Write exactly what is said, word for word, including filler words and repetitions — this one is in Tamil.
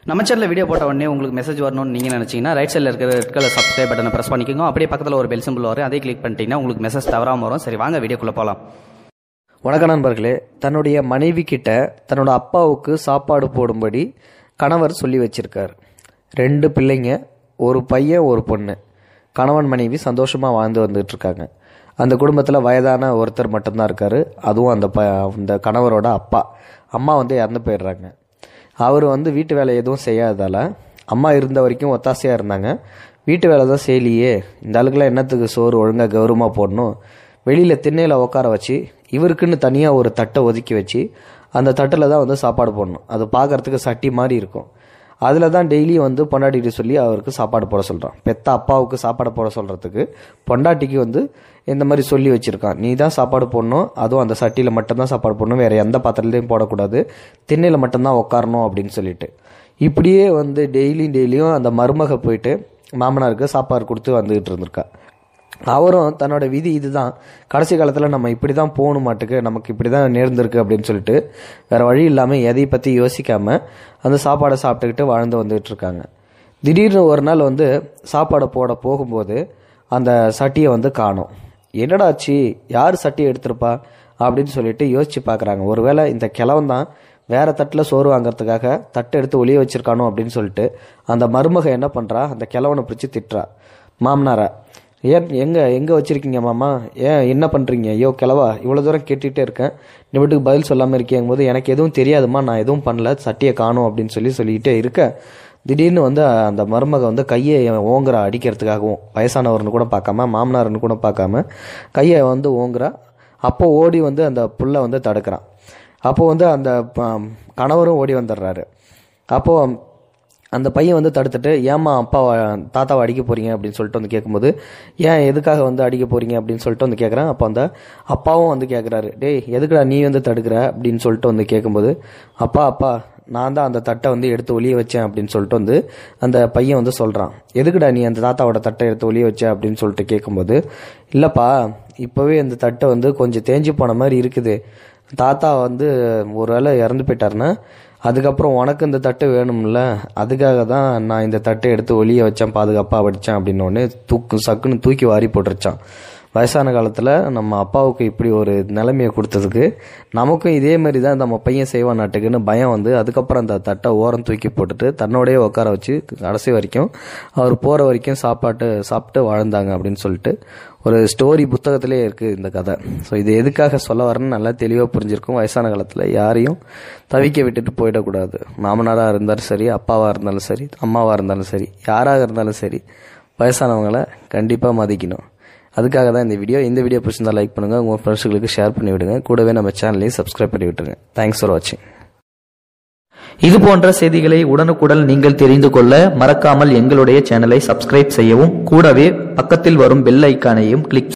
நம்ம சேனல்ல வீடியோ போட்ட உடனே உங்களுக்கு மெசேஜ் வரணும்னு நீங்க நினைச்சீங்கன்னா ரைட் சைடுல இருக்கிற ரெட் கலர் சப்ஸ்கிரைப் பட்டனை பிரஸ் பண்ணிக்கோங்க. அப்படியே பக்கத்துல ஒரு பெல் சிம்பிள் வரும், அதை கிளிக் பண்ணிட்டீங்கன்னா உங்களுக்கு மெசேஜ் தவறாம வரும். சரி வாங்க வீடியோக்குள்ள போலாம். வணக்கம் நண்பர்களே. தன்னுடைய மனைவி கிட்ட தன்னோட அப்பாவுக்கு சாப்பாடு போடும்படி கணவர் சொல்லி வச்சிருக்கார். ரெண்டு பிள்ளைங்க, ஒரு பையன் ஒரு பொண்ணு. கணவன் மனைவி சந்தோஷமாக வாழ்ந்து வந்துட்டு இருக்காங்க. அந்த குடும்பத்தில் வயதான ஒருத்தர் மட்டும்தான் இருக்கார். அதுவும் அந்த ப அந்த கணவரோட அப்பா. அம்மா வந்து இறந்து போயிடுறாங்க. அவர் வந்து வீட்டு வேலை எதுவும் செய்யாததால் அம்மா இருந்த வரைக்கும் ஒத்தாசையாக இருந்தாங்க. வீட்டு வேலை தான் செய்யலையே, இந்த ஆளுக்கெல்லாம் என்னத்துக்கு சோறு ஒழுங்காக கௌரவமாக போடணும், வெளியில் திண்ணையில் உட்கார வச்சு இவருக்குன்னு தனியாக ஒரு தட்டை ஒதுக்கி வச்சு அந்த தட்டில் தான் வந்து சாப்பாடு போடணும். அது பார்க்குறதுக்கு சட்டி மாதிரி இருக்கும். அதில் தான் டெய்லி வந்து பொண்டாட்டிகிட்ட சொல்லி அவருக்கு சாப்பாடு போட சொல்கிறான். பெத்த அப்பாவுக்கு சாப்பாடு போட சொல்கிறதுக்கு பொண்டாட்டிக்கு வந்து இந்த மாதிரி சொல்லி வச்சுருக்கான். நீ தான் சாப்பாடு போடணும், அதுவும் அந்த சட்டியில் மட்டும்தான் சாப்பாடு போடணும், வேறு எந்த பாத்திரத்துலையும் போடக்கூடாது, திண்ணையில் மட்டும்தான் உட்காரணும் அப்படின்னு சொல்லிட்டு. இப்படியே வந்து டெய்லியும் டெய்லியும் அந்த மருமக போயிட்டு மாமனாருக்கு சாப்பாடு கொடுத்து வந்துக்கிட்டு இருந்திருக்கா. அவரும் தன்னோட விதி இதுதான், கடைசி காலத்தில் நம்ம இப்படி தான் போகணும் மாட்டுக்கு, நமக்கு இப்படி தான் நேர்ந்திருக்கு அப்படின்னு சொல்லிட்டு வேறு வழி இல்லாமல் எதை பற்றி யோசிக்காமல் அந்த சாப்பாடை சாப்பிட்டுக்கிட்டு வாழ்ந்து வந்துகிட்டு இருக்காங்க. திடீர்னு ஒரு நாள் வந்து சாப்பாடை போட போகும்போது அந்த சட்டியை வந்து காணோம். என்னடாச்சு, யார் சட்டியை எடுத்திருப்பா அப்படின்னு சொல்லிட்டு யோசிச்சு பார்க்குறாங்க. ஒருவேளை இந்த கிழவன் தான் வேறு தட்டில் சோறு வாங்கிறதுக்காக தட்டை எடுத்து ஒளிய வச்சிருக்கானோ அப்படின்னு சொல்லிட்டு அந்த மருமக என்ன பண்ணுறா, அந்த கிழவனை பிடிச்சி திட்டுறா. மாமனாரா, ஏன் எங்கே எங்கே வச்சுருக்கீங்க மாமா, ஏன் என்ன பண்ணுறீங்க, ஐயோ கிழவா இவ்வளோ தூரம் கேட்டுகிட்டே இருக்கேன், நீ வீட்டுக்கு பதில் சொல்லாமல் இருக்கேங்கும் போது எனக்கு எதுவும் தெரியாதுமா, நான் எதுவும் பண்ணல, சட்டியை காணும் அப்படின்னு சொல்லி சொல்லிக்கிட்டே இருக்க திடீர்னு வந்து அந்த மருமக வந்து கையை ஓங்குறா அடிக்கிறதுக்காகவும். வயசானவர்னு கூட பார்க்காம, மாமனார்னு கூட பார்க்காம கையை வந்து ஓங்குறா. அப்போ ஓடி வந்து அந்த புல்லை வந்து தடுக்கிறான். அப்போ வந்து அந்த கணவரும் ஓடி வந்துடுறாரு. அப்போது அந்த பையன் வந்து தடுத்துட்டு, ஏம்மா அப்பா தாத்தாவை அடிக்க போகிறீங்க அப்படின்னு சொல்லிட்டு வந்து கேட்கும்போது, ஏன் எதுக்காக வந்து அடிக்க போகிறீங்க அப்படின்னு சொல்லிட்டு வந்து கேட்குறேன். அப்போ அந்த அப்பாவும் வந்து கேட்குறாரு, டேய் எதுக்குடா நீ வந்து தடுக்கிற அப்படின்னு சொல்லிட்டு வந்து கேட்கும்போது, அப்பா அப்பா நான் தான் அந்த தட்டை வந்து எடுத்து ஒளிய வச்சேன் அப்படின்னு சொல்லிட்டு வந்து அந்த பையன் வந்து சொல்கிறான். எதுக்குடா நீ அந்த தாத்தாவோட தட்டை எடுத்து ஒளிய வச்ச அப்படின்னு சொல்லிட்டு கேட்கும்போது, இல்லைப்பா இப்போவே அந்த தட்டை வந்து கொஞ்சம் தேஞ்சு போன மாதிரி இருக்குது, தாத்தா வந்து ஒரு வேளை இறந்து போயிட்டாருன்னா அதுக்கப்புறம் உனக்கு இந்த தட்டு வேணும்ல, அதுக்காக தான் நான் இந்த தட்டை எடுத்து ஒளிய வச்சேன், பாதுகாப்பாக வடித்தேன் அப்படின்னு ஒன்று தூக்கு சக்குன்னு தூக்கி வாரி போட்டுருச்சான். வயசான காலத்தில் நம்ம அப்பாவுக்கு இப்படி ஒரு நிலைமையை கொடுத்ததுக்கு நமக்கும் இதே மாதிரி தான் நம்ம பையன் செய்வான் நாட்டுக்குன்னு பயம் வந்து அதுக்கப்புறம் அந்த தட்டை ஓரம் தூக்கி போட்டுட்டு தன்னோடையே உட்கார வச்சு கடைசி வரைக்கும் அவர் போகிற வரைக்கும் சாப்பாட்டு சாப்பிட்டு வாழ்ந்தாங்க அப்படின்னு சொல்லிட்டு ஒரு ஸ்டோரி புத்தகத்திலே இருக்குது இந்த கதை. ஸோ இது எதுக்காக சொல்ல வரேன்னு நல்லா தெளிவாக புரிஞ்சிருக்கும். வயசான காலத்தில் யாரையும் தவிக்க விட்டுட்டு போயிடக்கூடாது. மாமனாராக இருந்தாலும் சரி, அப்பாவாக இருந்தாலும் சரி, அம்மாவாக இருந்தாலும் சரி, யாராக இருந்தாலும் சரி, வயசானவங்களை கண்டிப்பாக மதிக்கணும். அதுக்காக தான் இந்த வீடியோ. இந்த வீடியோ பிடிச்சிருந்தா லைக் பண்ணுங்கள், உங்கள் ஃப்ரெண்ட்ஸுகளுக்கு ஷேர் பண்ணி விடுங்க, கூடவே நம்ம சேனலையும் சப்ஸ்கிரைப் பண்ணி விட்டுருங்க. தேங்க்ஸ் ஃபார் வாட்சிங். இது போன்ற செய்திகளை உடனுக்குடன் நீங்கள் தெரிந்து கொள்ள மறக்காமல் எங்களுடைய சேனலை சப்ஸ்கிரைப் செய்யவும், கூடவே பக்கத்தில் வரும் பெல் ஐக்கானையும் கிளிக்